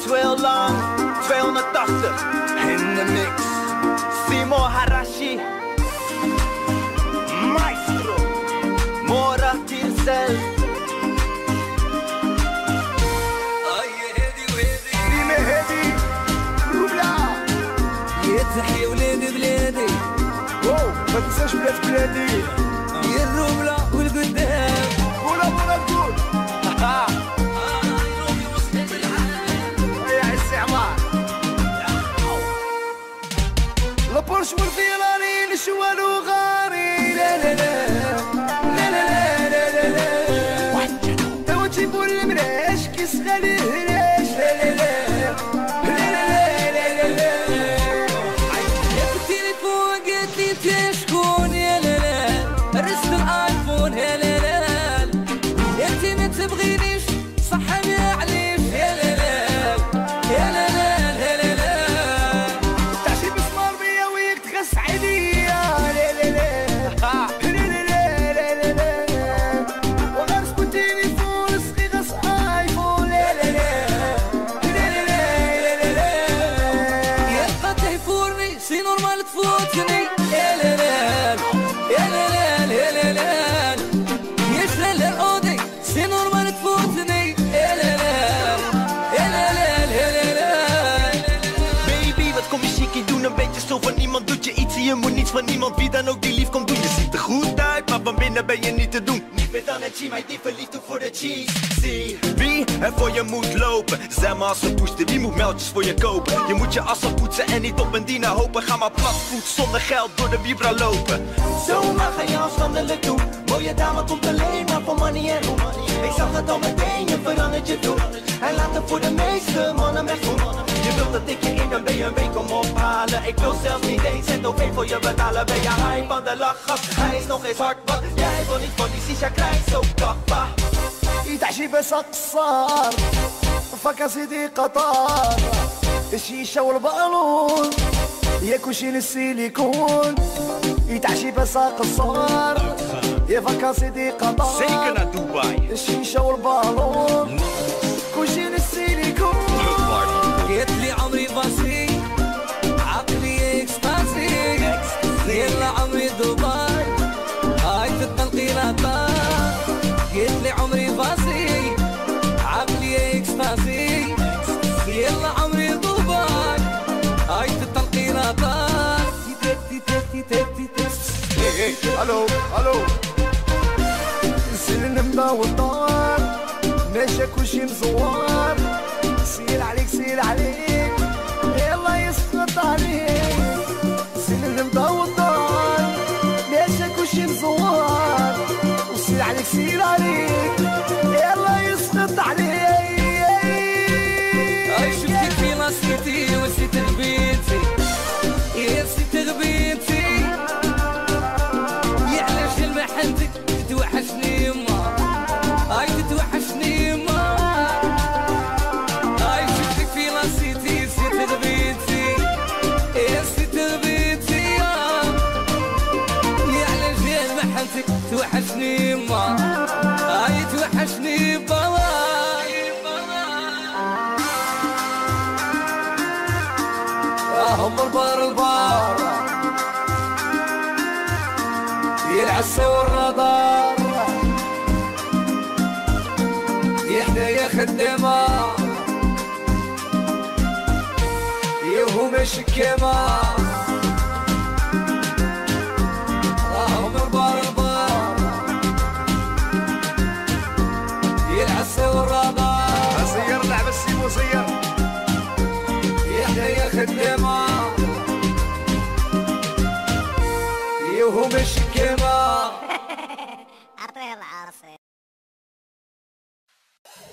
2 heel lang, 280 in de mix. Simo Harashi, Maestro, Mora Tirsel. ريمي هادي روبلا تحيا ولادي بلادي ما تنساش بلادي يا الروبلا والقدام قولا قول يا السعمار لابورش والفيراني نشوال وغاري لا لا لا لا لا لا لا لا توا تجيبو المراش كيس غالي الهلاش لا لا لا لا لا لا لا لا يا في التليفون قالت لي انت شكون يا لا لا رست الايفون يا لا لا يا انت ما تبغينيش صح ما عليش يا لا لا يا لا لا لا لا لا تعشي بسمار بيا وياك تغس عليا لا لا لا لا لا لا لا لا وغير سكون تليفون سقي غس ايفون لا لا لا لا لا لا لا لا يا قطع يفورني سي نورمال تفوتني يا لا لا يا لا لا يا لا لا يا شلال الأودي سي نورمال تفوتني يا لا لا يا لا لا يا لا لا Baby, wat kom je chic doen? Een beetje zo van iemand doet je iets en je moet niets van niemand. Wie dan ook die lief komt doen. Je ziet er goed uit, maar van binnen ben je niet te doen. Niet meer dan een G, maar die verliefd ook voor de cheese. Zie wie er voor je moet lopen. Zeg maar als een poester, wie moet meldjes voor je kopen. Je moet je assen poetsen en niet op een diener hopen. Ga maar platvoet zonder geld door de vibra lopen. Zomaar ga je afstandelijk doen. Mooie dame komt alleen maar voor money en roem. Ik zag het al meteen, je verandert je doen. Hij laat het voor de meeste mannen wegdoen. Je wilt dat ik je in een BMW kom ophalen. Ik wil zelfs niet eens het OV voor je betalen. Ben je high van de lachgas? Hij is nog eens hard, wat jij wil niet van die sisha krijgt zo kappa. يتعشي بس قصار فكا سيدي قطار الشيشة والبالون يا كوشين السيليكون يتعشي بس قصار يا فكا سيدي قطار Zeker naar Dubai. الشيشة والبالون كوشين السيليكون قالت لي عمري باسي عقلي اكستاسي يلا عمري دبي هاي التنقيلات قالت لي عمري باسي عقلي اكستاسي يلا عمري دبي هاي التنقيلات الو الو سلم والدار ماشي كلشي مزوار سير عليك سير عليك يلا يسقط عليك سلم والدار ماشي كلشي مزوار وسير عليك سير عليك يلا يسقط عليك هاي شفتك في نصيتي ونسيت غبيتي يا نسيت غبيتي يا علاش المحنتك تتوحشني يما هاي تتوحشني يما هاي شفتك في نصيتي نسيت غبيتي يا نسيت غبيتي يا علاش المحنتك توحشني يما هاي توحشني بابا هم البار يلعسوا والرادار يا حدايا خدامة ياهو ماشي كيما هم البار يلعسوا والرادار سير لعب السيمو سير يا حدايا خدامة ياهو ماشي كيما أعطيه العرسي